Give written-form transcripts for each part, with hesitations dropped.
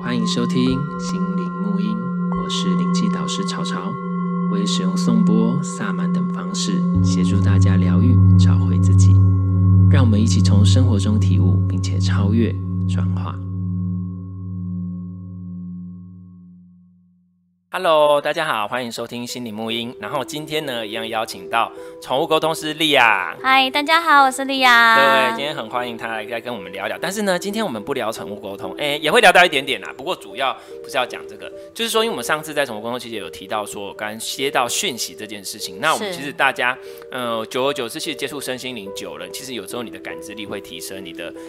欢迎收听心灵沐音，我是灵气导师潮潮，我也使用颂钵、萨满等方式协助大家疗愈、找回自己。让我们一起从生活中体悟，并且超越、转化。Hello， 大家好，欢迎收听心灵沐音。然后今天呢，一样邀请到宠物沟通师莉亚。 嗨，大家好，我是莉亚。 对，今天很欢迎她来跟我们聊聊。但是呢，今天我们不聊宠物沟通，也会聊到一点点啦。不过主要不是要讲这个，就是说，因为我们上次在宠物沟通其实有提到说，刚刚接到讯息这件事情。那我们其实大家，久而久之，其实接触身心灵久了，其实有时候你的感知力会提升，你的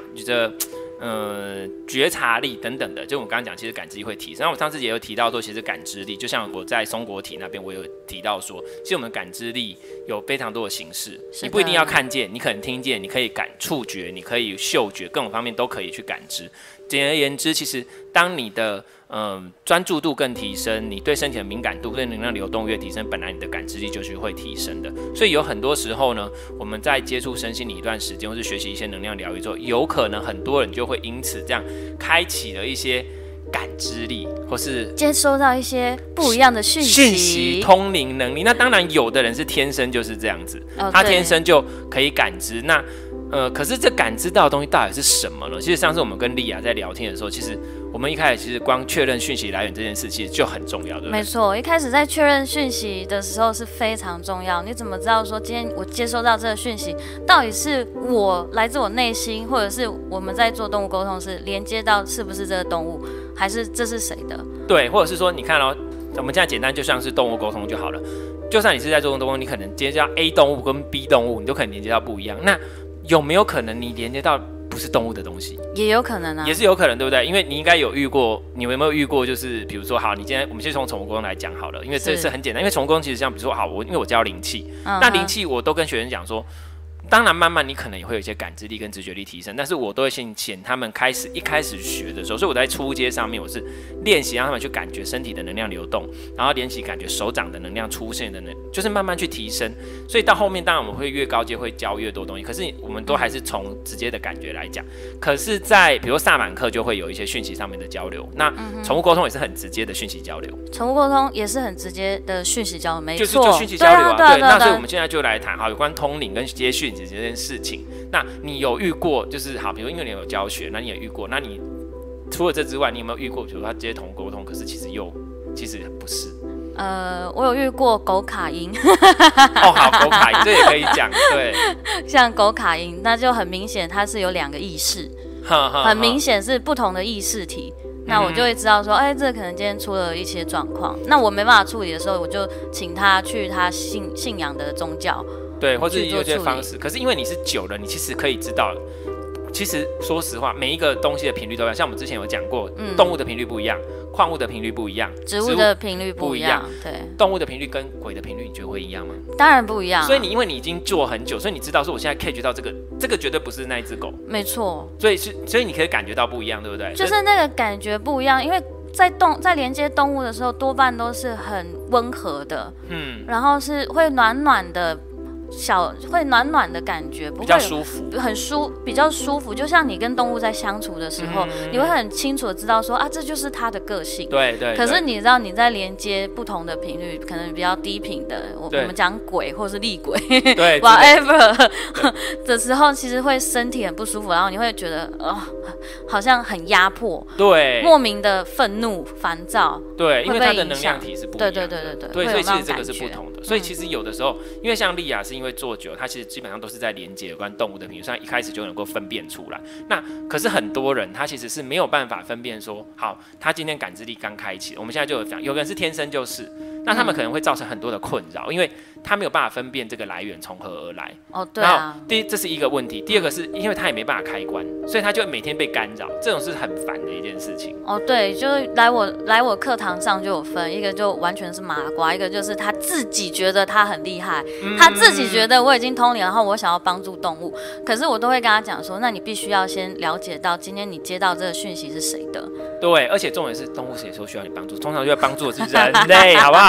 觉察力等等的，就我们刚刚讲，其实感知力会提升。那我上次也有提到说，其实感知力，就像我在松果体那边，我有提到说，其实我们感知力有非常多的形式，你不一定要看见，你可能听见，你可以触觉，你可以嗅觉，各种方面都可以去感知。简而言之，其实当你的专注度更提升，你对身体的敏感度、对能量流动越提升，本来你的感知力就是会提升的。所以有很多时候呢，我们在接触身心灵一段时间，或是学习一些能量疗愈之后，有可能很多人就会因此这样开启了一些感知力，或是接收到一些不一样的讯息、 通灵能力。那当然，有的人是天生就是这样子，他天生就可以感知。那可是这感知到的东西到底是什么呢？其实上次我们跟莉亚在聊天的时候，其实我们一开始其实光确认讯息来源这件事，其实就很重要，对不对？ 没错，一开始在确认讯息的时候是非常重要。你怎么知道说今天我接收到这个讯息，到底是我来自我内心，或者是我们在做动物沟通是连接到是不是这个动物，还是这是谁的？对， 或者是说，你看哦，我们现在简单就像是动物沟通就好了。就算你是在做动物，你可能接到 A 动物跟 B 动物，你都可能连接到不一样。那有没有可能你连接到不是动物的东西？ 也有可能啊， 也是有可能，对不对？因为你应该有遇过，你有没有遇过？就是比如说，好，你今天我们先从宠物沟通来讲好了，因为这是很简单。因为宠物沟通其实像比如说，好，因为我教灵气，那灵气我都跟学生讲说。当然，慢慢你可能也会有一些感知力跟直觉力提升，但是我都会先请他们一开始学的时候，所以我在初阶上面我是练习让他们去感觉身体的能量流动，然后练习感觉手掌的能量出现的就是慢慢去提升。所以到后面，当然我们会越高阶会教越多东西，可是我们都还是从直接的感觉来讲。可是，在比如萨满课就会有一些讯息上面的交流，那宠物沟通也是很直接的讯息交流。 宠物沟通也是很直接的讯息交流，没错， 就讯息交流啊。对，那所以我们现在就来谈好有关通灵跟接讯息这件事情。那你有遇过就是好，比如因为你有教学，那你也遇过，那你除了这之外，你有没有遇过，比如说他接同沟通，可是其实不是？ 我有遇过狗卡音。 好，狗卡音这也可以讲，对， 像狗卡音，那就很明显它是有两个意识，很明显是不同的意识体。那我就会知道说，这可能今天出了一些状况，那我没办法处理的时候，我就请他去他信仰的宗教。对， 或者有些方式，可是因为你是久了，你其实可以知道。其实说实话，每一个东西的频率都一样，像我们之前有讲过，动物的频率不一样，矿物的频率不一样， 植物的频率不一样。对， 动物的频率跟鬼的频率，你觉得会一样吗？ 当然不一样。 所以因为你已经做很久，所以你知道说我现在 catch 到这个绝对不是那一只狗。 没错。 所以你可以感觉到不一样，对不对？ 就是那个感觉不一样，因为在连接动物的时候，多半都是很温和的，然后是会暖暖的。会暖暖的感觉，不会比较舒服，比较舒服。就像你跟动物在相处的时候，你会很清楚的知道说这就是它的个性。对。可是你知道你在连接不同的频率，可能比较低频的，我们讲鬼或是厉鬼，对，whatever 的时候，其实会身体很不舒服，然后你会觉得好像很压迫，对，莫名的愤怒、烦躁，对， 因为它的能量体是不一样的， 对， 所以其实这个是不同的。所以其实有的时候，因为像莉亚是因为做久，它其实基本上都是在连接有关动物的频率，所以一开始就能够分辨出来。那可是很多人他其实是没有办法分辨说，好，他今天感知力刚开启，我们现在就有讲，有人是天生就是，那他们可能会造成很多的困扰，因为他没有办法分辨这个来源从何而来。 对啊。 然后这是一个问题，第二个是因为他也没办法开关，所以他就每天被干扰，这种是很烦的一件事情。 对，就是来我课堂上就有分，一个就完全是麻瓜，一个就是他自己觉得他很厉害，他自己觉得我已经通灵，然后我想要帮助动物，可是我都会跟他讲说，那你必须要先了解到今天你接到这个讯息是谁的。 对，而且重点是动物谁说需要你帮助，通常就要帮助的是人类，好不好？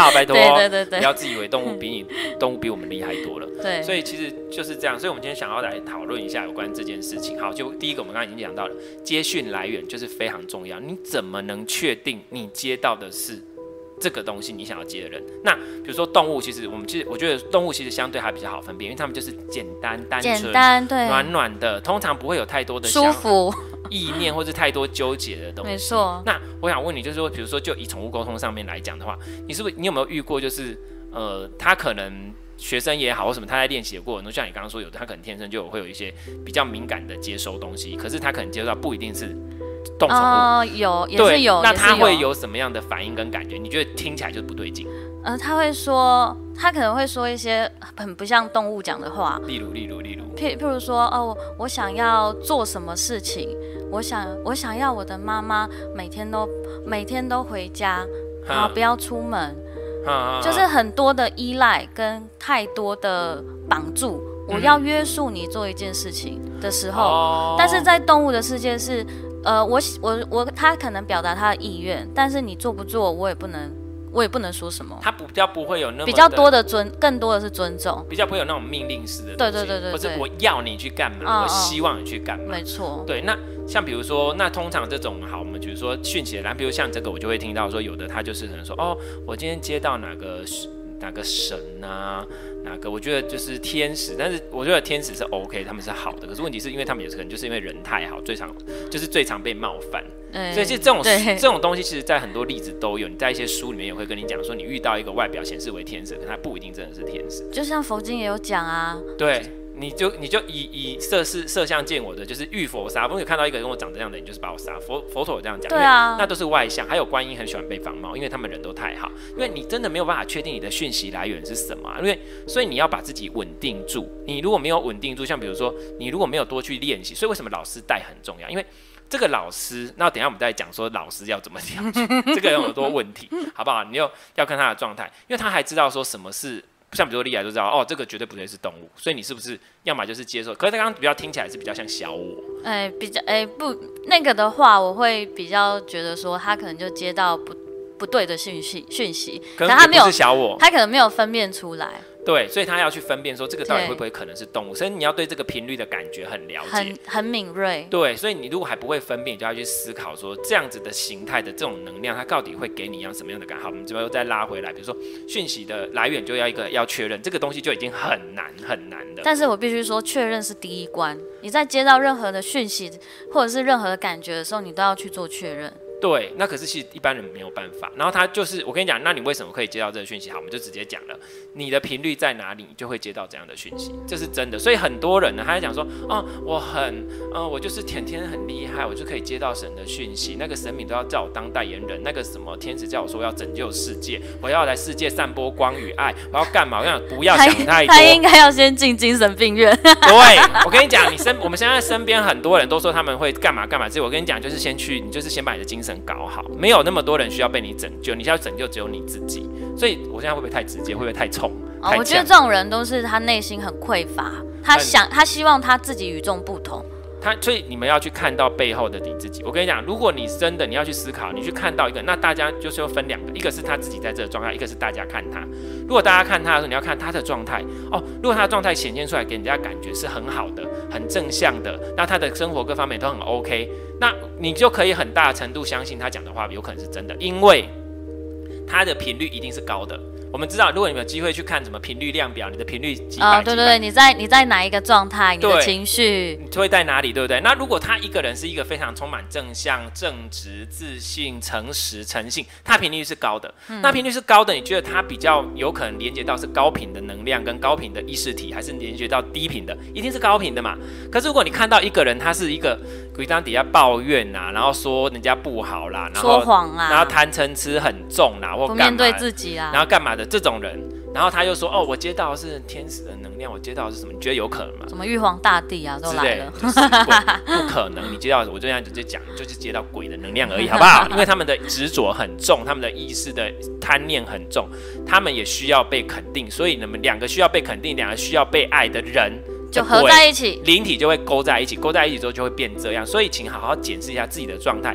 好？拜托， 对， 不要自以为动物比我们厉害多了。 对， 所以其实就是这样。所以我们今天想要来讨论一下有关这件事情。好，就第一个我们刚刚已经讲到了，接讯来源就是非常重要。你怎么能确定你接到的是这个东西你想要接的人？那比如说动物，其实我觉得动物其实相对还比较好分辨，因为它们就是简单单纯、 对， 暖暖的，通常不会有太多的舒服意念或是太多纠结的东西。 没错。 那我想问你，就是说，比如说就以宠物沟通上面来讲的话，你有没有遇过，就是他可能学生也好或什么，他在练习的过程中，像你刚刚说有的，他可能天生就会有一些比较敏感的接收东西，可是他可能接收到不一定是动宠物，也是有。那他会有什么样的反应跟感觉？你觉得听起来就不对劲？ 他会说，他可能会说一些很不像动物讲的话，例如，譬如说，我想要做什么事情，我想要我的妈妈每天都回家，然后不要出门，就是很多的依赖跟太多的绑住。我要约束你做一件事情的时候，但是在动物的世界是，他可能表达他的意愿，但是你做不做，我也不能说什么。 他比较不会有那么比较多的更多的是尊重， 比较不会有那种命令式的东西。对，或者我要你去干嘛，我希望你去干嘛。 没错。 对，那像比如说，那通常这种好，我们比如说讯息的栏，比如像这个，我就会听到说，有的他就是可能说，我今天接到哪个神啊，哪个我觉得就是天使，但是我觉得天使是 OK， 他们是好的，可是问题是因为他们也是可能就是因为人太好，最常被冒犯。所以其实这种东西，其实在很多例子都有。你在一些书里面也会跟你讲说，你遇到一个外表显示为天使，可他不一定真的是天使。 就像佛经也有讲啊。 对。你就以色相见我的，就是遇佛杀。如果看到一个跟我长这样的人，就是把我杀。佛陀有这样讲， 对啊， 那都是外相。还有观音很喜欢被仿冒，因为他们人都太好。因为你真的没有办法确定你的讯息来源是什么，所以你要把自己稳定住。你如果没有稳定住，像比如说你如果没有多去练习，所以为什么老师带很重要？因为这个老师，那等一下我们再讲说老师要怎么调整，这个有很多问题，好不好？你要看他的状态，因为他还知道说什么是。像比如说莉亚就知道，这个绝对不会是动物，所以你是不是要么就是接受？可是他刚刚比较听起来是比较像小我， 不，那个的话，我会比较觉得说他可能就接到不对的讯息， 可能他没有是小我， 他可能没有分辨出来。 对，所以他要去分辨说这个到底会不会可能是动物，所以你要对这个频率的感觉很了解， 很敏锐。 对，所以你如果还不会分辨，你就要去思考说这样子的形态的这种能量，它到底会给你什么样的感？好，我们这边又再拉回来，比如说讯息的来源就要确认，这个东西就已经很难的。 但是我必须说，确认是第一关。你在接到任何的讯息或者是任何的感觉的时候，你都要去做确认。 对，那可是其实一般人没有办法。然后他就是我跟你讲，那你为什么可以接到这个讯息？好，我们就直接讲了，你的频率在哪里，你就会接到这样的讯息，这是真的。所以很多人呢，他在讲说，我就是天很厉害，我就可以接到神的讯息，那个神明都要叫我当代言人，那个什么天使叫我说要拯救世界，我要来世界散播光与爱，我要干嘛？我想不要想太多。 他应该要先进精神病院。 对，我跟你讲，我们现在身边很多人都说他们会干嘛，所以我跟你讲，就是你就是先把你的精神搞好，没有那么多人需要被你拯救，你需要拯救只有你自己。所以我现在会不会太直接？会不会太冲？ 我觉得这种人都是他内心很匮乏，他希望他自己与众不同。 所以你们要去看到背后的你自己。我跟你讲，如果你真的你要去思考，你去看到一个，那大家就是要分两个，一个是他自己在这个状态，一个是大家看他。如果大家看他的时候，你要看他的状态如果他的状态显现出来给人家感觉是很好的、很正向的，那他的生活各方面都很 OK， 那你就可以很大程度相信他讲的话有可能是真的，因为他的频率一定是高的。我们知道，如果你们有机会去看什么频率量表，你的频率几百， 对，你在哪一个状态，你的情绪你会在哪里，对不对？那如果他一个人是一个非常充满正向、正直、自信、诚实、诚信，他频率是高的。那频率是高的，你觉得他比较有可能连接到是高频的能量跟高频的意识体，还是连接到低频的？一定是高频的嘛。可是如果你看到一个人，他是一个鬼当底下抱怨然后说人家不好啦，然后说谎啊， 然后贪嗔痴很重啦，或不面对自己啊， 然后干嘛的这种人，然后他又说我接到的是天使的能量，我接到的是什么？你觉得有可能吗？ 什么玉皇大帝啊都来了， 就是不可能。你接到我这样直接讲，就是接到鬼的能量而已，好不好？因为他们的执着很重，他们的意识的贪念很重，他们也需要被肯定，所以你们两个需要被肯定，两个需要被爱的人。 就合在一起， 灵体就会勾在一起，勾在一起之后就会变这样。所以请好好检视一下自己的状态。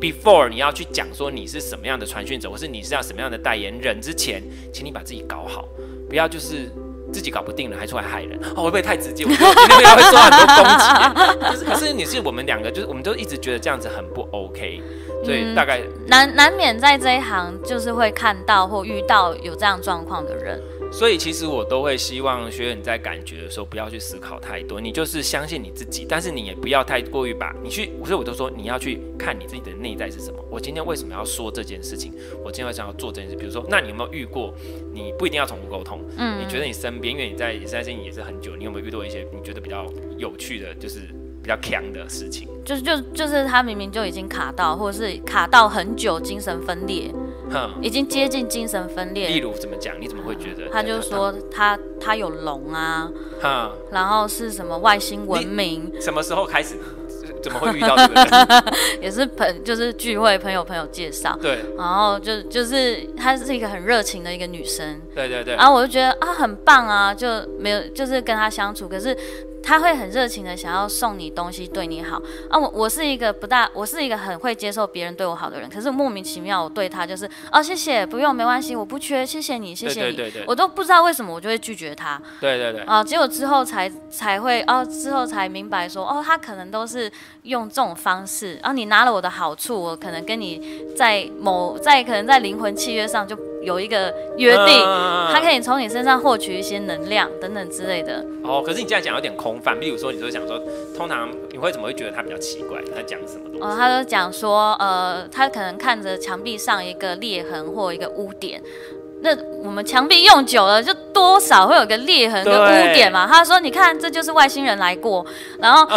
before 你要去讲说你是什么样的传讯者，或是你是要什么样的代言人之前，请你把自己搞好，不要就是自己搞不定了还出来害人。会不会太直接？我觉得我今天会受很多攻击。可是你是我们两个，就是我们都一直觉得这样子很不 OK。所以大概难免在这一行就是会看到或遇到有这样状况的人。 所以其实我都会希望学员在感觉的时候不要去思考太多，你就是相信你自己，但是你也不要太过于把你去，所以我都说你要去看你自己的内在是什么。我今天为什么要说这件事情？我今天为什么要做这件事？比如说，那你有没有遇过？你不一定要宠物沟通，你觉得你身边，因为你在这件也是很久，你有没有遇到一些你觉得比较有趣的，就是比较强的事情？ 就是他明明就已经卡到，或者是卡到很久，精神分裂。已经接近精神分裂。 例如怎么讲？你怎么会觉得？ 他就说他有龙啊，然后是什么外星文明？ 什么时候开始？怎么会遇到这个人？ 也是就是聚会朋友介绍。 对。 然后就是她是一个很热情的一个女生。 对。 然后我就觉得很棒啊，就没有就是跟她相处，可是他会很热情的想要送你东西，对你好啊。我是一个我是一个很会接受别人对我好的人，可是莫名其妙我对他就是谢谢，不用，没关系，我不缺，谢谢你，谢谢你。对，我都不知道为什么我就会拒绝他。对。结果之后才会之后才明白说他可能都是用这种方式，你拿了我的好处，我可能跟你在可能在灵魂契约上就有一个约定，他可以从你身上获取一些能量等等之类的。 可是你这样讲有点空泛。例如说，你就想说，通常你会怎么会觉得他比较奇怪？他讲什么东西？ 他就讲说，他可能看着墙壁上一个裂痕或一个污点。那我们墙壁用久了，就多少会有个裂痕跟污点嘛。他说：“你看，这就是外星人来过，然后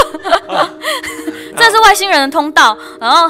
这是外星人的通道。”然后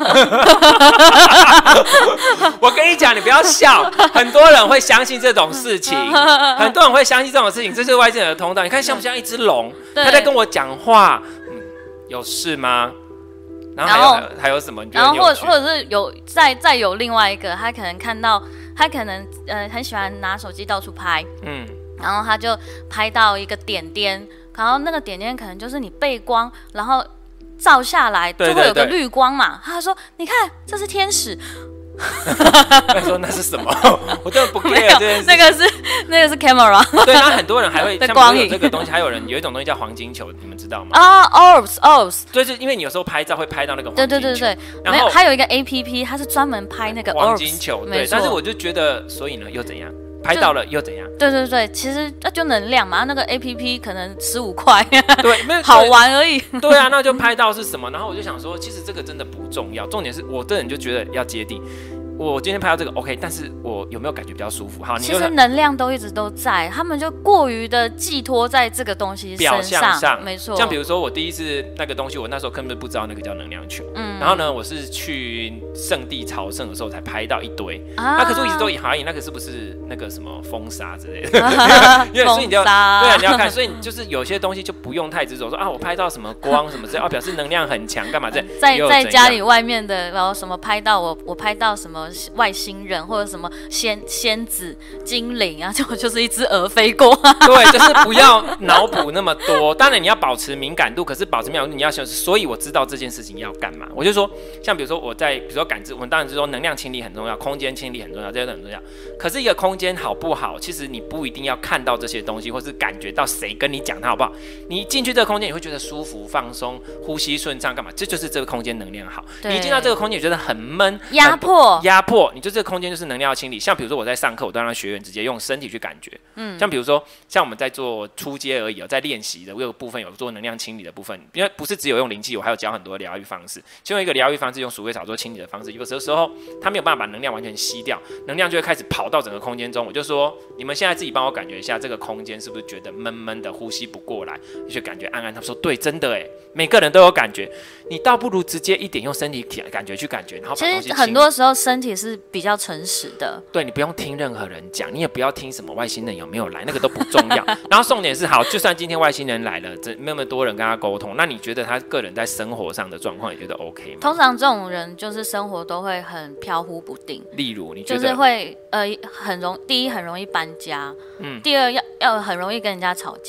我跟你讲，你不要笑，很多人会相信这种事情，很多人会相信这种事情，这是外星人的通道。你看像不像一只龙？他在跟我讲话，有事吗？然后还有什么？ 然后或者是有再有另外一个，他可能看到。他可能很喜欢拿手机到处拍，然后他就拍到一个点点，然后那个点点可能就是你背光，然后照下来就会有个绿光嘛。他说：“你看，这是天使。” 他说那是什么？我真的不 care 这件事。 那个是 camera。 对，然后很多人还会像光影这个东西，还有一种东西叫黄金球，你们知道吗 ？orbs。 就是因为你有时候拍照会拍到那个黄金球。 对。然后还有一个 APP， 它是专门拍那个黄金球。对，但是我就觉得，所以呢，又怎样？拍到了又怎样？ 对，其实那就能量嘛，那个 APP 可能15块， 对， 好玩而已。 对啊，那就拍到是什么？然后我就想说，其实这个真的不重要，重点是我这人就觉得要接地。我今天拍到这个 OK， 但是我有没有感觉比较舒服？好， 其实能量都一直都在，他们就过于的寄托在这个东西表象上， 没错。 像比如说我第一次那个东西，我那时候根本不知道那个叫能量球，然后呢，我是去圣地朝圣的时候才拍到一堆，那可是我一直都好像那个是不是那个什么风沙之类的？因为所以你就对啊，你要看，所以你就是有些东西就不用太执着，说我拍到什么光什么之类，表示能量很强，干嘛这在家里外面的，然后什么拍到我拍到什么外星人或者什么仙子精灵啊，就是一只鹅飞过。 对，就是不要脑补那么多。当然你要保持敏感度，可是保持敏感度你要想，所以我知道这件事情要干嘛。我就说，像比如说比如说感知，我们当然是说能量清理很重要，空间清理很重要，这些都很重要。可是一个空间好不好，其实你不一定要看到这些东西，或是感觉到谁跟你讲它好不好。你进去这个空间，你会觉得舒服、放松、呼吸顺畅，干嘛？这就是这个空间能量好。你进到这个空间，你觉得很闷、 压迫。 你就这个空间就是能量清理。像比如说我在上课，我都让学员直接用身体去感觉。像比如说像我们在做初阶而已，在练习的，我有部分有做能量清理的部分，因为不是只有用灵气，我还有教很多疗愈方式。其中一个疗愈方式用鼠尾草做清理的方式，有的时候它没有办法把能量完全吸掉，能量就会开始跑到整个空间中。我就说你们现在自己帮我感觉一下，这个空间是不是觉得闷闷的，呼吸不过来，你就感觉暗暗。他们说对，真的耶，每个人都有感觉。你倒不如直接一点用身体感觉去感觉，然后把东西清理。 其实很多时候身体是比较诚实的。 对，你不用听任何人讲，你也不要听什么外星人有没有来，那个都不重要。然后重点是，好，就算今天外星人来了，那么多人跟他沟通，那你觉得他个人在生活上的状况，你觉得 OK 吗？ 通常这种人就是生活都会很飘忽不定。 例如，你觉得就是会第一很容易搬家，第二要很容易跟人家吵架。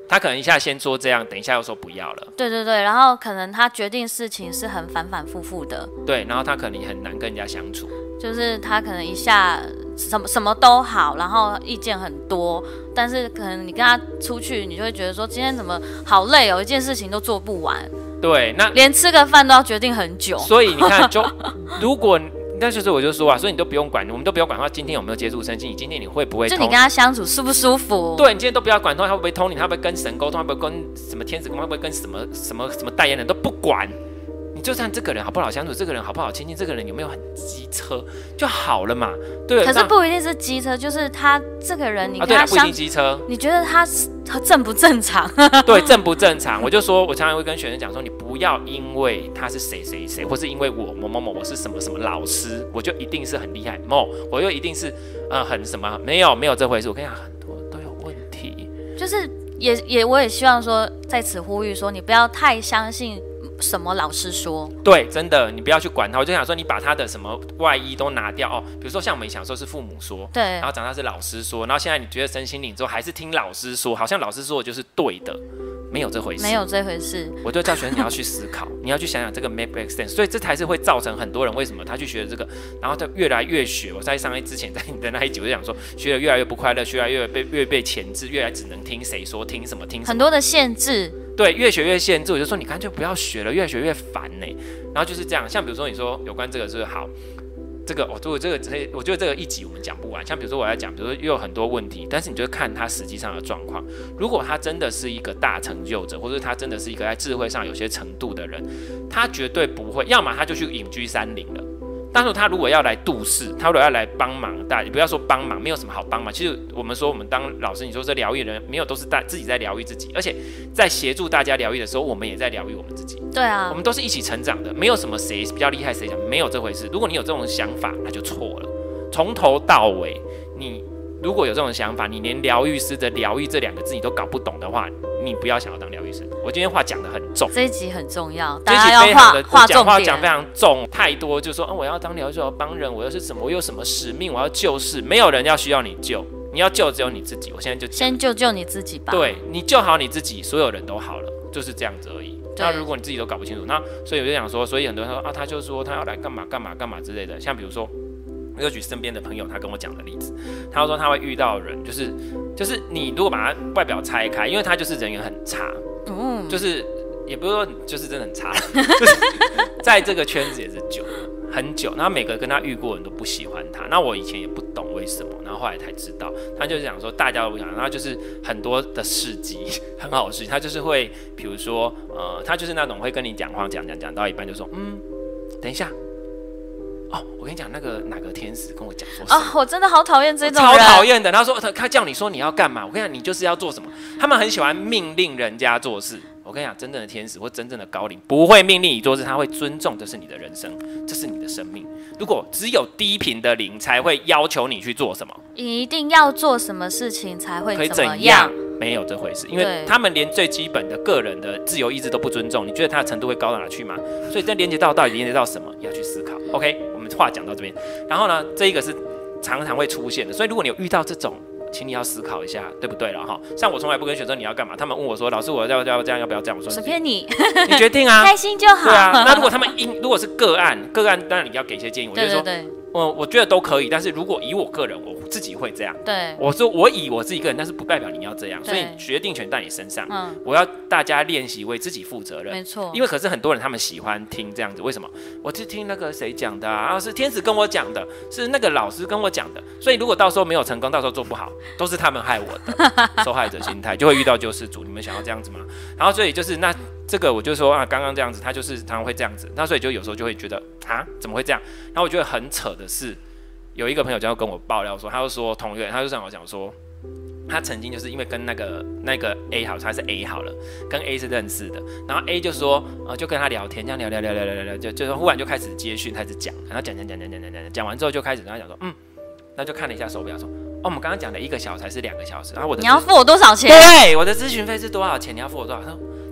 他可能一下先说这样，等一下又说不要了。 对对对，然后可能他决定事情是很反反复复的。 对，然后他可能也很难跟人家相处。 就是他可能一下什么都好，然后意见很多，但是可能你跟他出去，你就会觉得说今天怎么好累哦，一件事情都做不完。 对，那连吃个饭都要决定很久。 所以你看，就如果那就是我就说啊，所以你都不用管，我们都不要管他今天有没有接触身心，你今天你会不会？ 就你跟他相处舒不舒服？ 对，你今天都不要管他会不会通灵，他会不会跟神沟通，他会不会跟什么天使沟通，会不会跟什么代言人都不管。你就算这个人好不好相处，这个人好不好亲近，这个人有没有很机车就好了嘛？对。 可是不一定是机车，就是他这个人，你跟他不一定机车， 你觉得他正不正常？ 对，正不正常？我就说，我常常会跟学生讲说，你不要因为他是谁谁谁，或是因为我某某某我是什么什么老师，我就一定是很厉害，我又一定是很什么？没有这回事。我跟你讲，很多都有问题。 就是我也希望说在此呼吁说，你不要太相信什么老师说。 对，真的，你不要去管他。我就想说，你把他的什么外衣都拿掉哦。比如说像我们小时候是父母说， 对， 然后长大是老师说，然后现在你觉得身心灵之后还是听老师说，好像老师说的就是对的，没有这回事， 没有这回事。 我就叫学生你要去思考，你要去想想这个 make sense， 所以这才是会造成很多人为什么他去学这个，然后他越来越学。我在上一之前在你的那一集我就讲说，学得越来越不快乐，越来越被钳制，越来只能听谁说，听什么， 很多的限制。 对，越学越限制，我就说你干脆不要学了，越学越烦呢。然后就是这样，像比如说你说有关这个是好，这个我觉得这个一集我们讲不完。像比如说我在讲，比如说又有很多问题，但是你就看他实际上的状况。如果他真的是一个大成就者，或者他真的是一个在智慧上有些程度的人，他绝对不会，要么他就去隐居山林了。但是他如果要来度世，他如果要来帮忙，你不要说帮忙，没有什么好帮忙。其实我们说我们当老师，你说这疗愈人没有，都是自己在疗愈自己，而且在协助大家疗愈的时候，我们也在疗愈我们自己。 对啊， 我们都是一起成长的，没有什么谁比较厉害谁讲，没有这回事。如果你有这种想法，那就错了。从头到尾，你如果有这种想法，你连疗愈师的疗愈这两个字你都搞不懂的话，你不要想要当疗愈师。我今天话讲得很重， 这一集很重要， 大家要画重点， 讲非常重，太多就说我要当疗愈师，我要帮人，我又是什么，我有什么使命，我要救世，没有人要需要你救，你要救只有你自己。我现在就先救你自己吧。 对，你救好你自己，所有人都好了，就是这样子而已。那如果你自己都搞不清楚，那所以我就想说，所以很多人说他就说他要来干嘛之类的，像比如说。我就举身边的朋友他跟我讲的例子，他说他会遇到人，就是你如果把他外表拆开，因为他就是人缘很差，就是也不是说就是真的很差，就是在这个圈子也是很久，然后每个跟他遇过的人都不喜欢他。那我以前也不懂为什么，然后后来才知道，他就是讲说大家都不想，然后就是很多的事迹，很好的事情，他就是会，比如说他就是那种会跟你讲话讲到一半就说等一下。我跟你讲，那个哪个天使跟我讲说我真的好讨厌这种人，超讨厌的。他说他叫你说你要干嘛，我跟你讲，你就是要做什么。他们很喜欢命令人家做事。我跟你讲，真正的天使或真正的高灵不会命令你做事，他会尊重这是你的人生，这是你的生命。如果只有低频的灵才会要求你去做什么， 你一定要做什么事情才会怎么样？没有这回事，因为他们连最基本的个人的自由意志都不尊重，你觉得他的程度会高到哪去吗？所以这连接到底连接到什么，要去思考。OK， 我们话讲到这边，然后呢，这一个是常常会出现的，所以如果你有遇到这种，请你要思考一下，对不对了哈？像我从来不跟学生你要干嘛，他们问我说，老师我要这样要不要这样？我说随便你， 你决定啊， 开心就好。 对啊，那如果他们如果是个案，当然你要给一些建议，我就说。 对我觉得都可以，但是如果以我个人，我自己会这样。 对， 我说我以我自己个人，但是不代表你要这样，所以决定权在你身上。我要大家练习为自己负责任。 没错， 因为可是很多人他们喜欢听这样子，为什么？我是听那个谁讲的啊，是天使跟我讲的，是那个老师跟我讲的，所以如果到时候没有成功，到时候做不好，都是他们害我的，受害者心态就会遇到救世主。你们想要这样子吗？然后所以就是那。这个我就说刚刚这样子，他就是常常会这样子，那所以就有时候就会觉得怎么会这样？然后我觉得很扯的是，有一个朋友就要跟我爆料说，他就说同学，他就跟我讲说，他曾经就是因为跟那个 A 好，他是 A 好了，跟 A 是认识的，然后 A 就说就跟他聊天，这样聊，就忽然就开始接讯，开始讲，然后讲完之后就开始跟他讲说，那就看了一下手表说，我们刚刚讲的1个小时还是2个小时，然后你要付我多少钱？ 对，我的咨询费是多少钱？你要付我多少？他说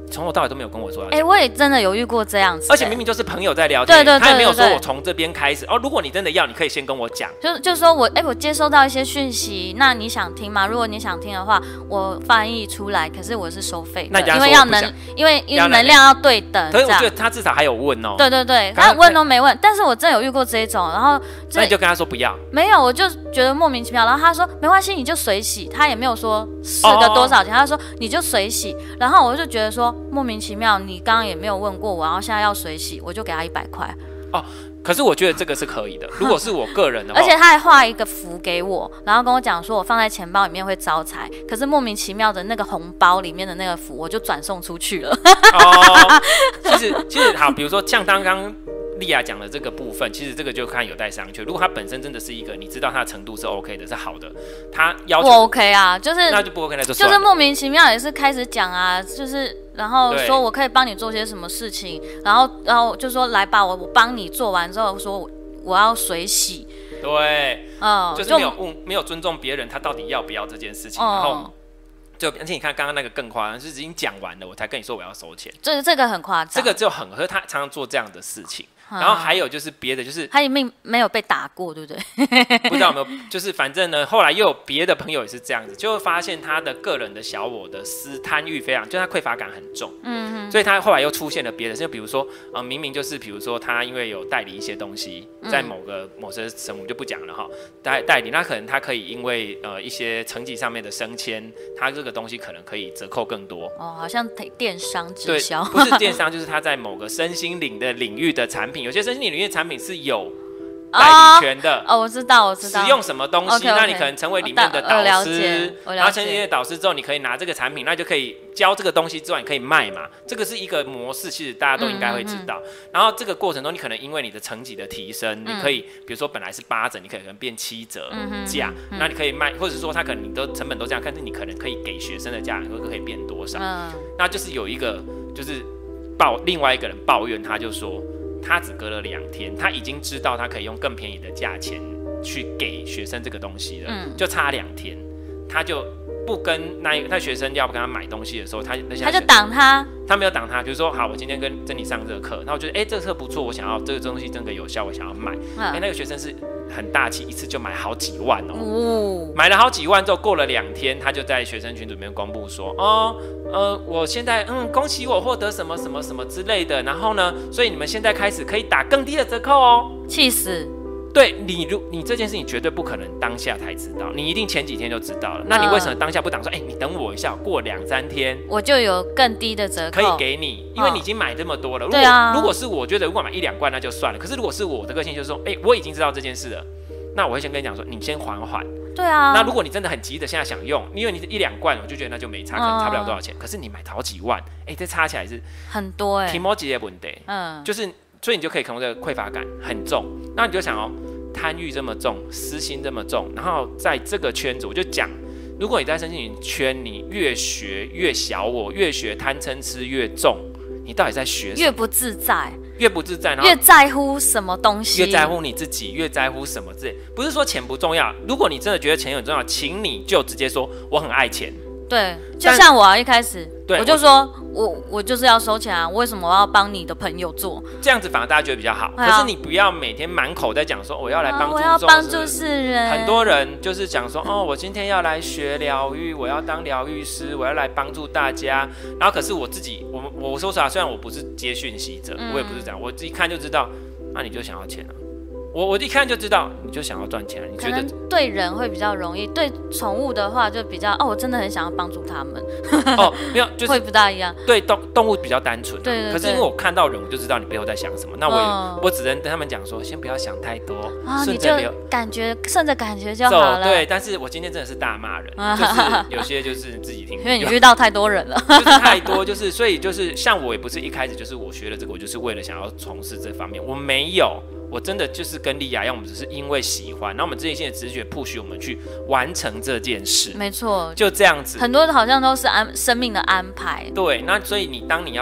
从头到尾都没有跟我说要讲。 我也真的有遇过这样子， 而且明明就是朋友在聊天， 对， 他也没有说我从这边开始哦。如果你真的要，你可以先跟我讲。 就说我接收到一些讯息，那你想听吗？如果你想听的话，我翻译出来，可是我是收费的，因为能量要对等。 可是我觉得他至少还有问哦。 对，他问都没问，但是我真的有遇过这一种，然后那你就跟他说不要。 没有，我就觉得莫名其妙，然后他说没关系，你就水洗，他也没有说是个多少钱，他说你就水洗，然后我就觉得说莫名其妙，你刚刚也没有问过我，然后现在要水洗，我就给他100块。 哦，可是我觉得这个是可以的，如果是我个人的话， 而且他还画一个符给我，然后跟我讲说我放在钱包里面会招财，可是莫名其妙的那个红包里面的那个符，我就转送出去了。 其实好，比如说像刚刚莉亚讲的这个部分，其实这个就看有待商榷。如果他本身真的是一个你知道他的程度是 OK 的，是好的，他要求不 OK 啊，就是那就不 OK， 那就算了。 就是莫名其妙也是开始讲啊，就是然后说我可以帮你做些什么事情，然后就说来吧，我帮你做完之后说我要水洗。 对，就是没有尊重别人，他到底要不要这件事情，然后。而且你看刚刚那个更夸张，是已经讲完了，我才跟你说我要收钱。 这个很夸张， 这个就很合，他常常做这样的事情。然后还有就是别的，就是他也没有被打过，对不对？ 不知道有没有，就是反正呢，后来又有别的朋友也是这样子，就会发现他的个人的小我的贪欲非常，就是他匮乏感很重。所以他后来又出现了别的，就比如说明明就是比如说他因为有代理一些东西，在某些省我们就不讲了哈，代理，那可能他可以因为一些层级上面的升迁，他这个东西可能可以折扣更多。 好像电商直销， 不是电商，就是他在某个身心灵的领域的产品。有些身心灵领域的产品是有代理权的我知道使用什么东西，那你可能成为里面的导师，然后成为导师之后，你可以拿这个产品，那就可以教这个东西之外，你可以卖嘛，这个是一个模式，其实大家都应该会知道。然后这个过程中，你可能因为你的层级的提升，你可以比如说本来是8折，你可能变7折价，那你可以卖，或者说他可能你都成本都这样，但是你可能可以给学生的价格可以变多少？那就是有一个就是另外一个人抱怨，他就说。他只隔了2天，他已经知道他可以用更便宜的价钱去给学生这个东西了，就差2天，他就不跟那学生要不跟他买东西的时候，他就挡他， 他没有挡他，就是说好，我今天跟你上这个课，那我觉得这个课不错，我想要这个东西真的有效，我想要买。那个学生是很大气，一次就买好几万哦，买了好几万之后，过了2天，他就在学生群组里面公布说，我现在恭喜我获得什么什么什么之类的，然后呢，所以你们现在开始可以打更低的折扣哦， 气死！ 对你这件事情绝对不可能当下才知道，你一定前几天就知道了。那你为什么当下不打说，你等我一下，过2-3天我就有更低的折扣可以给你，因为你已经买这么多了。如果是我觉得如果买1-2罐那就算了，可是如果是我的个性就是说，我已经知道这件事了，那我会先跟你讲说，你先缓缓。 对啊。那如果你真的很急的现在想用，因为你1-2罐，我就觉得那就没差，可能差不了多少钱。可是你买好几万，这差起来是很多提莫吉的问题。就是所以你就可以看到这个匮乏感很重，那你就想贪欲这么重，私心这么重，然后在这个圈子，我就讲，如果你在身心灵圈，你越学越小我，越学贪嗔痴越重，你到底在学什么？ 越不自在， 然后越在乎什么东西， 越在乎你自己，越在乎什么之类。不是说钱不重要，如果你真的觉得钱很重要，请你就直接说我很爱钱。 对，就像我一开始，我就说我就是要收钱啊，为什么我要帮你的朋友做？ 这样子反而大家觉得比较好。可是你不要每天满口在讲说我要来帮助， 我要帮助世人。 很多人就是讲说我今天要来学疗愈，我要当疗愈师，我要来帮助大家。然后可是我自己，我说实话，虽然我不是接讯息者，我也不是这样，我一看就知道，那你就想要钱啊。我一看就知道，你就想要赚钱。你觉得对人会比较容易，对宠物的话就比较我真的很想要帮助他们。 没有，就是会不大一样。 对动物比较单纯。 对。 可是因为我看到人，我就知道你背后在想什么。那我只能跟他们讲说，先不要想太多， 你就顺着感觉就好了。 对，但是我今天真的是大骂人，就是有些就是自己听， 因为你遇到太多人了， 就是太多，就是所以就是像我也不是一开始就是我学了这个，我就是为了想要从事这方面，我没有。我真的就是跟莉亚一样，我们只是因为喜欢，然后我们这一线的直觉 push 我们去完成这件事。 没错， 就这样子。 很多好像都是生命的安排。 对，那所以当你要去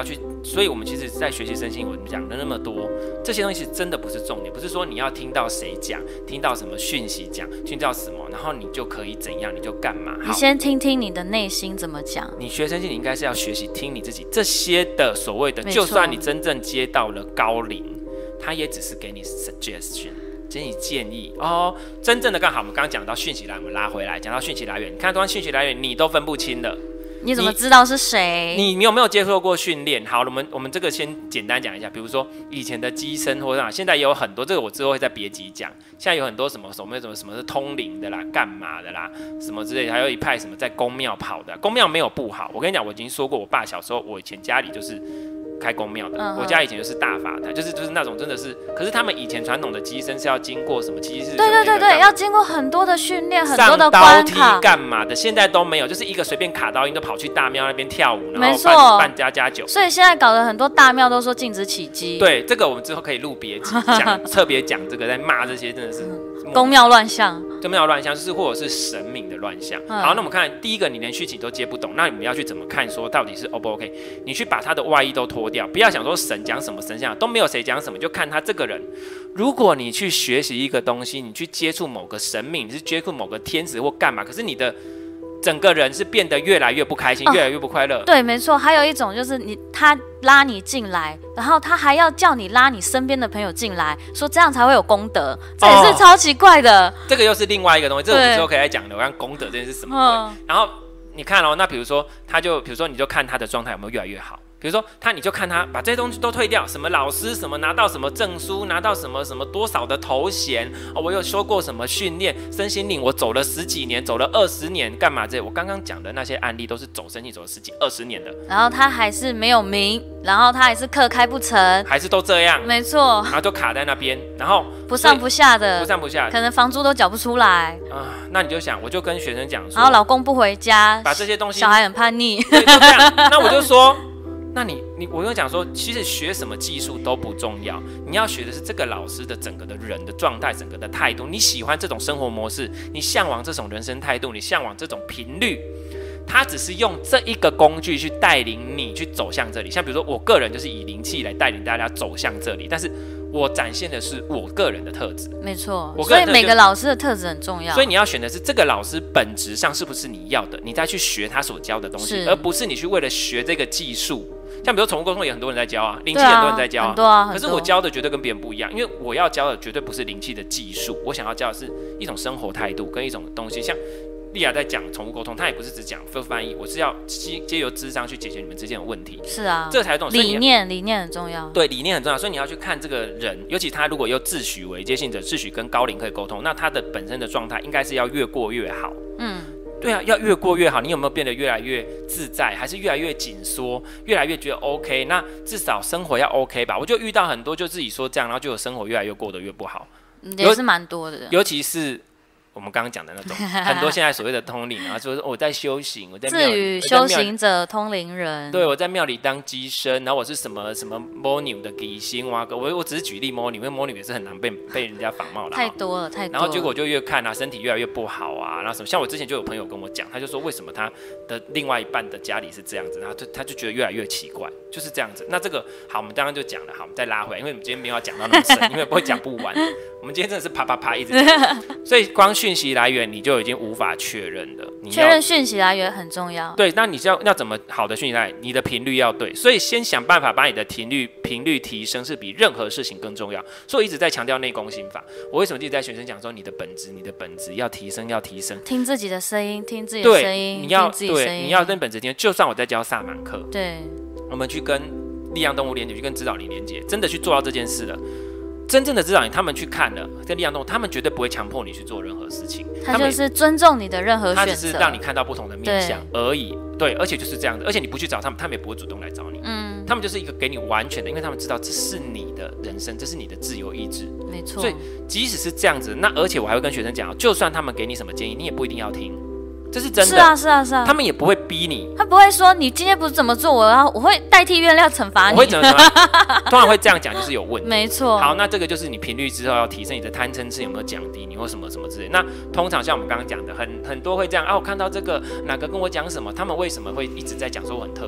所以我们其实在学习身心，我们讲了那么多，这些东西真的不是重点，不是说你要听到谁讲，听到什么讯息讲，听到什么，然后你就可以怎样，你就干嘛。 你先听听你的内心怎么讲。你学身心，你应该是要学习听你自己。这些的所谓的，就算你真正接到了高龄，他也只是给你 suggestion。给你建议哦，真正的刚好我们刚刚讲到讯息来源，我们拉回来讲到讯息来源，你看端讯息来源你都分不清了， 你怎么知道是谁？ 你有没有接受过训练？好，我们这个先简单讲一下，比如说以前的机身或者现在也有很多，这个我之后会在别集讲。现在有很多什么是通灵的啦，干嘛的啦，什么之类的，还有一派什么在宫庙跑的，宫庙没有不好。我跟你讲，我已经说过，我爸小时候，我以前家里就是开宫庙的，我家以前就是大法台，就是那种真的是，可是他们以前传统的机身是要经过什么74 对，要经过很多的训练，很多的关卡， 上刀梯干嘛的，现在都没有，就是一个随便卡刀音就跑去大庙那边跳舞，然后办++9， 所以现在搞得很多大庙都说禁止起乩。 对，这个我们之后可以录别集讲，特别讲这个，在骂这些真的是宫庙乱象， 宫庙乱象就是或者是神明的乱象。好，那我们看第一个，你连讯息都接不懂，那你们要去怎么看说到底是 O 不 OK？ 你去把他的外衣都脱掉，不要想说神讲什么神讲都没有谁讲什么，就看他这个人。如果你去学习一个东西，你去接触某个神明，你是接触某个天使或干嘛，可是你的整个人是变得越来越不开心，越来越不快乐。 对，没错。还有一种就是他拉你进来，然后他还要叫你拉你身边的朋友进来，说这样才会有功德，这也是超奇怪的。 这个又是另外一个东西，这个我们之后可以来讲的。我看功德这件事是什么。然后你看哦，那比如说你就看他的状态有没有越来越好。比如说你就看他把这些东西都退掉，什么老师什么拿到什么证书，拿到什么多少的头衔，我有修过什么训练身心灵，我走了10几年，走了20年，干嘛这？我刚刚讲的那些案例都是走身体走了10几20年的， 然后他还是没有名，然后他还是课开不成， 还是都这样， 没错， 然后就卡在那边，然后不上不下的， 不上不下， 可能房租都缴不出来那你就想，我就跟学生讲说， 然后老公不回家， 把这些东西， 小孩很叛逆， 对，就这样，那我就说。那我跟你讲说，其实学什么技术都不重要，你要学的是这个老师的整个的人的状态，整个的态度。你喜欢这种生活模式，你向往这种人生态度，你向往这种频率，他只是用这一个工具去带领你去走向这里。像比如说，我个人就是以灵气来带领大家走向这里，但是我展现的是我个人的特质。 没错，所以每个老师的特质很重要。 所以你要选的是这个老师本质上是不是你要的，你再去学他所教的东西，而不是你去为了学这个技术。像比如宠物沟通也很多人在教啊，灵气很多人在教很多啊。 可是我教的绝对跟别人不一样，因为我要教的绝对不是灵气的技术，我想要教的是一种生活态度跟一种东西。像丽亚在讲宠物沟通，她也不是只讲翻译，我是要借由智商去解决你们之间的问题。 是啊， 这才是这种理念很重要。 对，理念很重要，所以你要去看这个人，尤其他如果又自诩为接信者，自诩跟高龄可以沟通，那他的本身的状态应该是要越过越好。对啊，要越过越好。你有没有变得越来越自在，还是越来越紧缩，越来越觉得 OK？ 那至少生活要 OK 吧？我就遇到很多就自己说这样，然后就有生活越来越过得越不好， 也是蛮多的。 尤其是我们刚刚讲的那种，很多现在所谓的通灵啊，说我在修行，我在庙里，自诩修行者、通灵人。 对，我在庙里当机身，然后我是什么魔女的机身哇哥，我只是举例魔女，因为魔女也是很难被人家仿冒的。 太多了，太多了。 然后结果就越看啊，身体越来越不好啊，然后什么，像我之前就有朋友跟我讲，他就说为什么他的另外一半的家里是这样子，然后他就觉得越来越奇怪，就是这样子。那这个好，我们刚刚就讲了，好，我们再拉回来，因为我们今天没有要讲到那么深，因为不会讲不完。我们今天真的是啪啪啪一直讲，所以光讯息来源你就已经无法确认了。 确认讯息来源很重要。 对，那你要怎么好的讯息来源？你的频率要对，所以先想办法把你的频率提升，是比任何事情更重要。所以我一直在强调内功心法。我为什么一直在学生讲说你的本质要提升，要提升， 听自己的声音，听自己的声音， 你要跟本质听。就算我在教萨满课， 对， 我们去跟力量动物连接，去跟指导灵连接，真的去做到这件事了。真正的指导灵，他们去看了跟力量动物，他们绝对不会强迫你去做任何事情， 他就是尊重你的任何选择， 他只是让你看到不同的面向而已。对，而且就是这样子，而且你不去找他们，他们也不会主动来找你。他们就是一个给你完全的，因为他们知道这是你的人生，这是你的自由意志。 没错。 所以即使是这样子，那而且我还会跟学生讲，就算他们给你什么建议，你也不一定要听。这是真的， 是啊， 他们也不会逼你， 他不会说你今天不是怎么做，我会代替原料惩罚你， 我会怎么通常会这样讲，就是有问题。 没错。 好，那这个就是你频率之后要提升你的贪嗔痴有没有降低，你或什么什么之类。那通常像我们刚刚讲的，很多会这样啊，我看到这个哪个跟我讲什么，他们为什么会一直在讲说我很特别？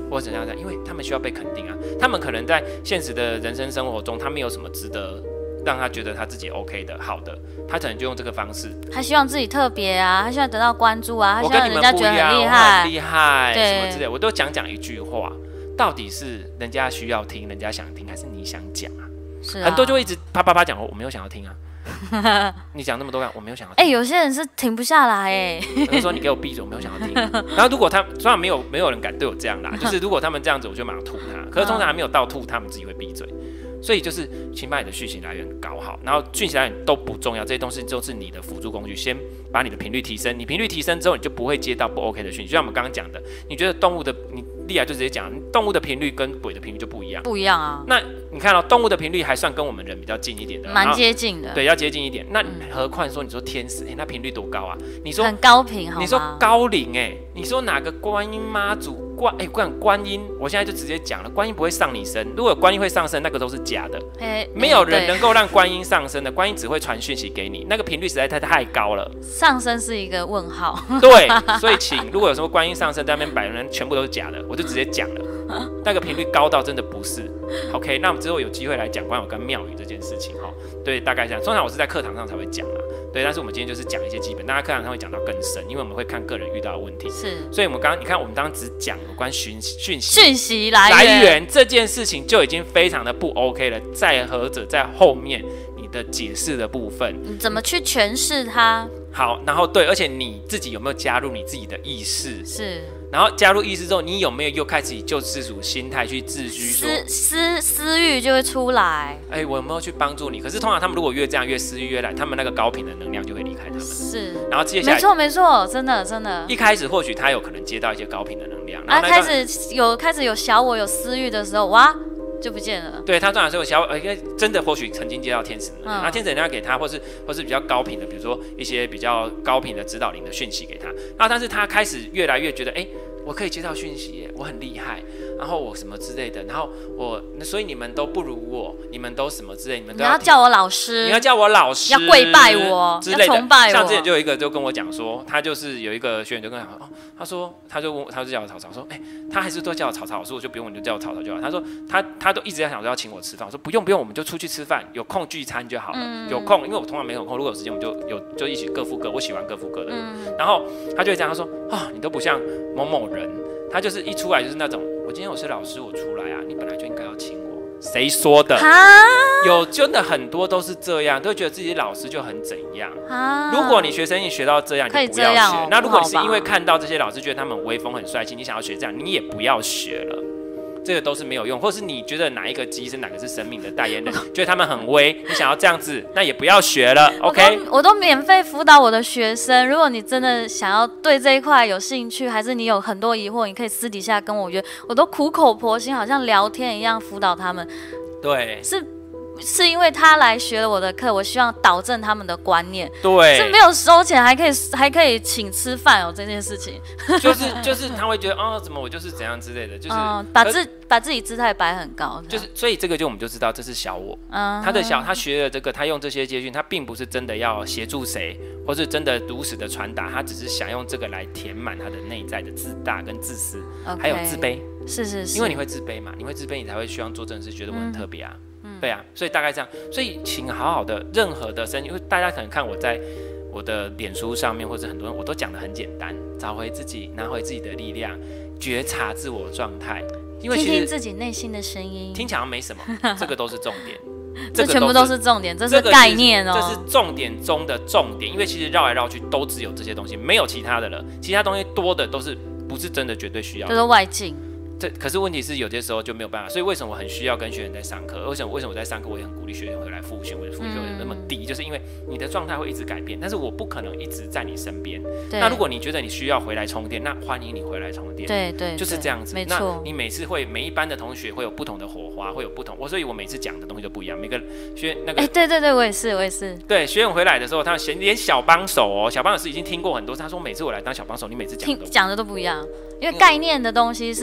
或者怎样的，因为他们需要被肯定啊。他们可能在现实的人生生活中，他没有什么值得让他觉得他自己 OK 的、好的，他可能就用这个方式。 他希望自己特别啊，他希望得到关注啊，他希望人家觉得很厉害， 很厉害什么之类的。我都讲一句话，到底是人家需要听，人家想听，还是你想讲啊？是啊，很多就会一直啪啪啪讲，我没有想要听啊。你讲那么多我没有想要听。 有些人是停不下来他说你给我闭嘴，我没有想要听。然后如果虽然没有人敢对我这样啦，就是如果他们这样子，我就马上吐他。可是通常还没有到吐，他们自己会闭嘴。所以就是请把你的讯息来源搞好，然后讯息来源都不重要，这些东西就是你的辅助工具。先把你的频率提升，你频率提升之后，你就不会接到不 OK 的讯息。就像我们刚刚讲的，你觉得动物的，你丽雅就直接讲，动物的频率跟鬼的频率就不一样， 不一样啊。 那你看到动物的频率还算跟我们人比较近一点的， 蛮接近的， 对，要接近一点。那何况说你说天使，那频率多高啊？你说很高频，好吗？ 你说高龄你说哪个观音妈祖？观音，我现在就直接讲了，观音不会上你身。如果观音会上身，那个都是假的，没有人能够让观音上身的。观音只会传讯息给你，那个频率实在太高了。 上身是一个问号。 对，所以如果有什么观音上身在那边摆的人，全部都是假的，我就直接讲了，那个频率高到真的不是。OK， 那我们之后有机会来讲关于我跟庙宇这件事情哈。对，大概这样。通常我是在课堂上才会讲啦。对，但是我们今天就是讲一些基本，大家课堂上会讲到更深，因为我们会看个人遇到的问题。是，所以我们你看，我们刚刚只讲有关讯息来源这件事情就已经非常的不 OK 了。再或者在后面你的解释的部分， 你怎么去诠释它？ 好，然后对，而且你自己有没有加入你自己的意识？ 是。 然后加入意识之后，你有没有又开始以救世主心态去自居说私欲就会出来？ 我有没有去帮助你？可是通常他们如果越这样越私欲越来，他们那个高频的能量就会离开他们。 是， 然后接下来没错，真的。 一开始或许他有可能接到一些高频的能量， 然后开始有小我有私欲的时候，哇，就不见了。 对，他当然是有因为真的或许曾经接到天使能量，那天使能量给他，或是比较高频的，比如说一些比较高频的指导灵的讯息给他。那但是他开始越来越觉得，我可以接到讯息耶，我很厉害，然后我什么之类的，然后所以你们都不如我，你们都什么之类，你们都要叫我老师， 你要叫我老师， 要跪拜我之类的，要崇拜我。 像之前就有一个就跟我讲说，他就是有一个学员就跟他说，他就叫我草草说，他还是都叫我草草，我说我就不用，你就叫我草草就好。他说他都一直在想说要请我吃饭，我说不用，我们就出去吃饭，有空聚餐就好了。有空，因为我通常没有空，如果有时间我们就一起各付各，我喜欢各付各的。然后他就会这样，他说你都不像某某人，他就是一出来就是那种，我今天我是老师，我出来啊，你本来就应该要请我。谁说的？有真的很多都是这样，都会觉得自己老师就很怎样。如果你学生意学到这样，你就不要学。那如果你是因为看到这些老师觉得他们威风很帅气，你想要学这样，你也不要学了。这个都是没有用，或是你觉得哪一个机是哪个是神明的代言人，觉得他们很威，你想要这样子，那也不要学了。OK， 我都免费辅导我的学生，如果你真的想要对这一块有兴趣，还是你有很多疑惑，你可以私底下跟我约，我都苦口婆心，好像聊天一样辅导他们。 对， 是因为他来学了我的课，我希望导正他们的观念。 对， 是没有收钱，还可以请吃饭这件事情。 就是他会觉得怎么我就是怎样之类的，就是把自己姿态摆很高。 所以这个我们就知道这是小我。他学了这个，他用这些接讯，他并不是真的要协助谁，或是真的如实的传达，他只是想用这个来填满他的内在的自大跟自私，还有自卑。是，因为你会自卑嘛，你会自卑，你才会希望做这件事，觉得我很特别啊。对啊，所以大概这样，所以请好好的任何的声音，因为大家可能看我在我的脸书上面，或者很多人我都讲得很简单，找回自己，拿回自己的力量，觉察自我状态，因为其实听听自己内心的声音， 听起来没什么，这个都是重点， 这全部都是重点，这是概念这是重点中的重点，因为其实绕来绕去都只有这些东西，没有其他的了，其他东西多的都是不是真的绝对需要的， 都是外境。 可是问题是有些时候就没有办法，所以为什么我很需要跟学员在上课？为什么我在上课我也很鼓励学员回来复训，我的复训有那么低，就是因为你的状态会一直改变，但是我不可能一直在你身边。那如果你觉得你需要回来充电，那欢迎你回来充电。 对， 就是这样子。 没错。 那你每一班的同学会有不同的火花，会有不同。所以我每次讲的东西都不一样。每个学那个。 对，我也是。 对，学员回来的时候，他连小帮手小帮手是已经听过很多次。他说每次我来当小帮手，你每次讲的都不一样， 因为概念的东西是会不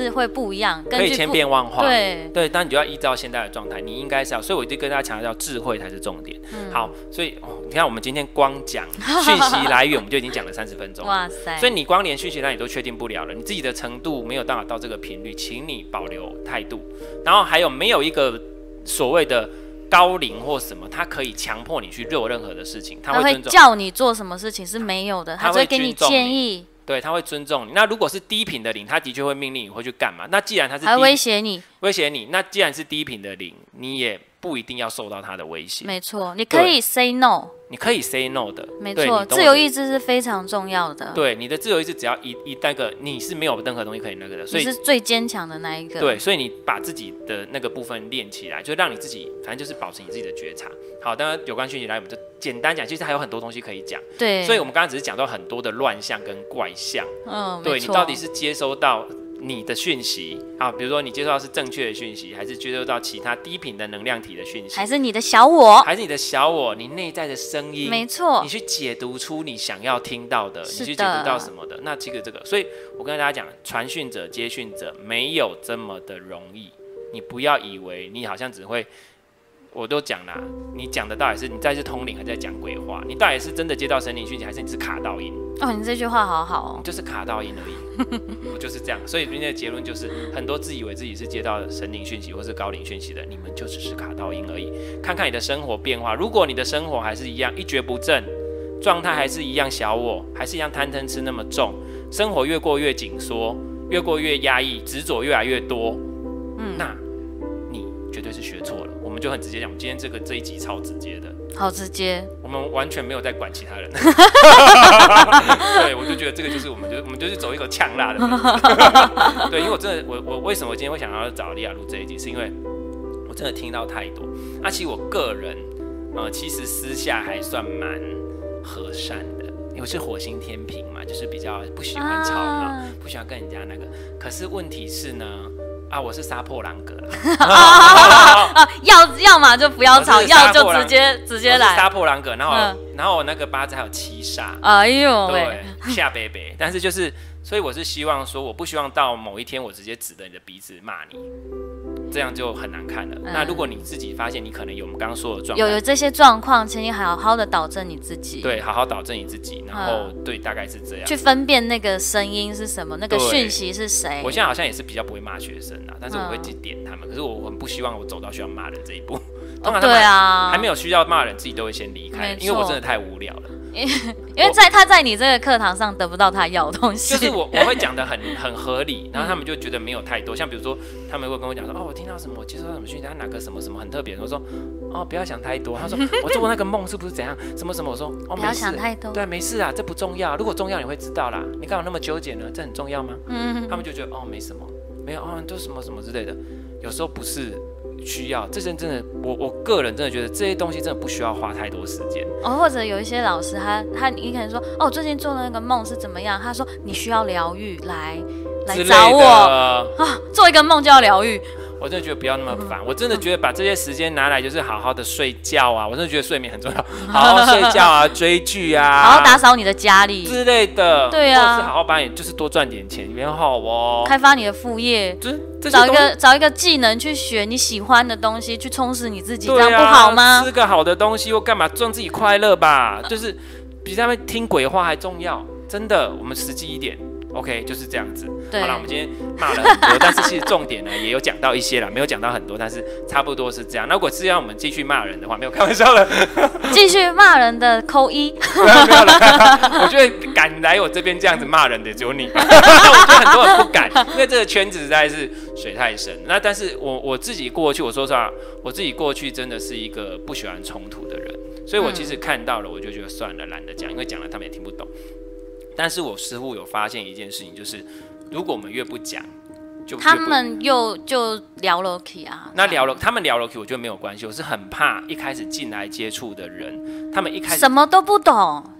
不一样， 可以千变万化。 对， 但你就要依照现在的状态，你应该是要，所以我就跟大家强调，智慧才是重点。好，所以你看，我们今天光讲讯息来源，我们就已经讲了30分钟。哇塞！所以你光连讯息来源都确定不了了，你自己的程度没有办法到这个频率，请你保留态度。然后还有没有一个所谓的高龄或什么，他可以强迫你去做任何的事情，他会叫你做什么事情是没有的，他会给你建议， 对，他会尊重你。那如果是低频的灵，他的确会命令你会去干嘛。那既然他是还威胁你， 那既然是低频的灵，你也不一定要受到他的威胁。 没错，你可以 say no， 你可以 say no 的， 没错，自由意志是非常重要的。 对，你的自由意志只要那个你是没有任何东西可以那个的，所以你是最坚强的那一个。 对，所以你把自己的那个部分练起来，就让你自己反正就是保持你自己的觉察。好，当然有关讯息来，我们就简单讲，其实还有很多东西可以讲。 对， 所以我们刚刚只是讲到很多的乱象跟怪象。对，你到底是接收到你的讯息啊，比如说你接收到是正确的讯息，还是接收到其他低频的能量体的讯息， 还是你的小我， 你内在的声音， 没错， 你去解读出你想要听到的，你去解读到什么的，那这个，所以我跟大家讲，传讯者、接讯者没有这么的容易，你不要以为你好像只会。我都讲啦，你讲的到底是你在是通灵，还是在讲鬼话？你到底是真的接到神灵讯息，还是你是卡到音？ 哦，你这句话好好哦， 你就是卡到音而已。我就是这样，所以今天的结论就是，很多自以为自己是接到神灵讯息或是高灵讯息的，你们就只是卡到音而已。看看你的生活变化，如果你的生活还是一样一蹶不振，状态还是一样小我，还是一样贪嗔痴那么重，生活越过越紧缩，越过越压抑，执着越来越多，那你绝对是学错了。我们就很直接讲，我们今天这一集超直接的， 好直接， 我们完全没有在管其他人。对，我就觉得这个就是我们就是走一个呛辣的方式。对，因为我真的我为什么今天会想要找利亚录这一集，是因为我真的听到太多。其实我个人其实私下还算蛮和善的，因为是火星天平嘛，就是比较不喜欢吵闹，不喜欢跟人家那个。可是问题是呢。我是杀破狼格啦， 要嘛就不要吵，要就直接来。 杀破狼格，然后我那个八字还有7煞， 哎呦， 对，下北北。但是就是，所以我是希望说，我不希望到某一天我直接指着你的鼻子骂你，这样就很难看了。那如果你自己发现你可能有我们刚刚说的状态， 有这些状况，请你好好的导正你自己。 对，好好导正你自己，然后对，大概是这样。 去分辨那个声音是什么，那个讯息是谁。 我现在好像也是比较不会骂学生啦，但是我会去点他们。可是我很不希望我走到需要骂人这一步。通常他们还没有需要骂人，自己都会先离开，因为我真的太无聊了。 因为他在你这个课堂上得不到他要的东西， 就是我会讲的很合理，然后他们就觉得没有太多。像比如说，他们会跟我讲说，我听到什么，我接收到什么讯息，他哪个什么什么很特别。我说，不要想太多。他说，我做那个梦是不是怎样，什么什么？我说， 不要想太多。 对，没事啊，这不重要。如果重要你会知道啦。你干嘛那么纠结呢？这很重要吗？他们就觉得没什么，没有就什么什么之类的。有时候不是。需要，这真的，我个人真的觉得这些东西真的不需要花太多时间。 或者有一些老师你可能说，我最近做的那个梦是怎么样？他说你需要疗愈，来找我做一个梦就要疗愈。我真的觉得不要那么烦，我真的觉得把这些时间拿来就是好好的睡觉啊，我真的觉得睡眠很重要，好好睡觉啊，追剧啊， 好好打扫你的家里之类的， 对啊， 或是好好把你就是多赚点钱也好哦， 开发你的副业，找一个技能去学你喜欢的东西，去充实你自己，这样不好吗？ 吃个好的东西或干嘛，让自己快乐吧，就是比他们听鬼话还重要，真的，我们实际一点。OK， 就是这样子。好了，我们今天骂了很多，但是其实重点呢也有讲到一些啦，没有讲到很多，但是差不多是这样。那如果是让我们继续骂人的话，没有开玩笑的， 继续骂人的扣1。 没有了，我觉得敢来我这边这样子骂人的只有你，我觉得很多人不敢，因为这个圈子实在是水太深。那但是我自己过去，我说实话，我自己过去真的是一个不喜欢冲突的人，所以我其实看到了，我就觉得算了，懒得讲，因为讲了他们也听不懂。但是我似乎有发现一件事情，就是如果我们越不讲， 他们就聊了起啊。 那他们聊了起，我觉得没有关系。我是很怕一开始进来接触的人，他们一开始什么都不懂，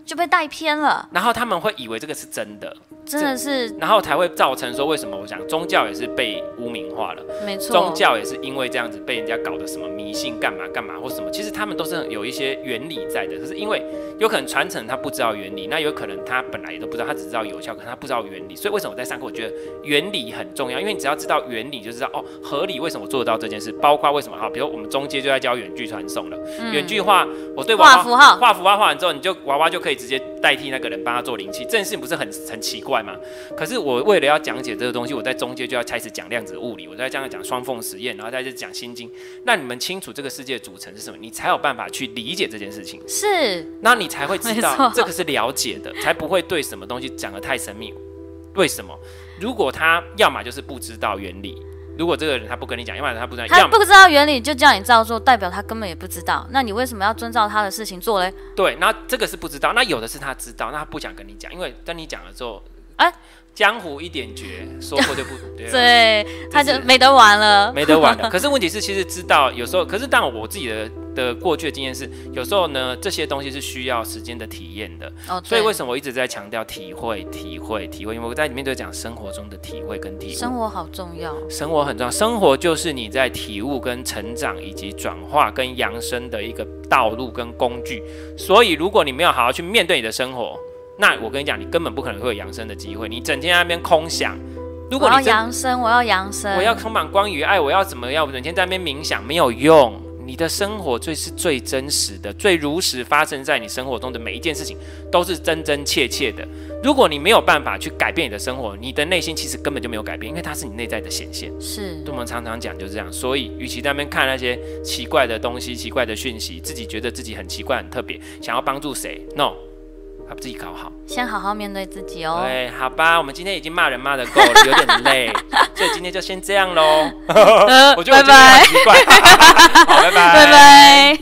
就被带偏了， 然后他们会以为这个是真的。 真的是， 然后才会造成说，为什么我讲宗教也是被污名化了？ 没错， 宗教也是因为这样子被人家搞的什么迷信干嘛干嘛或什么，其实他们都是有一些原理在的，可是因为有可能传承他不知道原理，那有可能他本来也都不知道，他只知道有效，可是他不知道原理。所以为什么我在上课，我觉得原理很重要，因为你只要知道原理，就知道哦合理为什么做得到这件事，包括为什么好，比如我们中阶就在教远距传送了，远距画，我对娃娃画符号画完之后，娃娃就可以直接代替那个人帮他做灵气，这件事情不是很奇怪吗？可是我为了要讲解这个东西，我在中间就要开始讲量子物理，我在这样讲双缝实验，然后再讲心经，让你们清楚这个世界的组成是什么，你才有办法去理解这件事情。 是， 那你才会知道这个是了解的，才不会对什么东西讲得太神秘。为什么？如果他要么就是不知道原理，如果这个人他不跟你讲，要么他不知道， 他不知道原理就叫你照做，代表他根本也不知道。那你为什么要遵照他的事情做嘞？ 对，那这个是不知道，那有的是他知道，那他不想跟你讲，因为跟你讲了之后，江湖一点绝，说过就不对，他就没得玩了， 没得玩了。可是问题是，其实知道有时候，可是当然我自己的过去的经验是，有时候呢，这些东西是需要时间的体验的。所以为什么我一直在强调体会？因为我在里面都讲生活中的体会跟体悟。 生活好重要， 生活很重要，生活就是你在体悟跟成长以及转化跟扬升的一个道路跟工具。所以如果你没有好好去面对你的生活，那我跟你讲，你根本不可能会有扬升的机会。你整天在那边空想，如果你我要扬升，我要充满光与爱，我要怎么样？我整天在那边冥想没有用。你的生活是最真实的、最如实发生在你生活中的每一件事情，都是真真切切的。如果你没有办法去改变你的生活，你的内心其实根本就没有改变，因为它是你内在的显现。 是， 我们常常讲就是这样。所以，与其在那边看那些奇怪的东西、奇怪的讯息，自己觉得自己很奇怪、很特别，想要帮助谁 ？No。把自己搞好， 先好好面对自己哦。 对，好吧，我们今天已经骂人骂得够了，有点累，所以今天就先这样喽。我觉得我今天很奇怪，好，拜拜， 拜拜。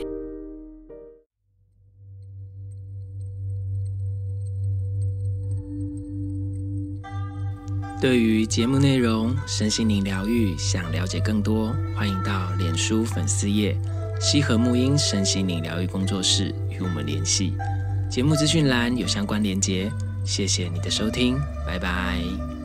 对于节目内容、身心灵疗愈，想了解更多，欢迎到脸书粉丝页西和沐音身心灵疗愈工作室与我们联系。节目资讯栏有相关连结，谢谢你的收听，拜拜。